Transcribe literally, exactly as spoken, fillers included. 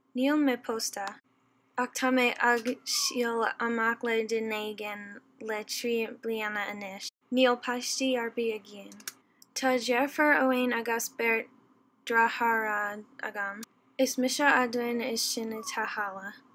Níl me pósta, ach tá mé ag síol amach le duine le trí bliana anois. Níl páistí arbaí a gcéin. Tá dearfar óin agus beart dráthara agam. Is mise a duine is sin tá hala.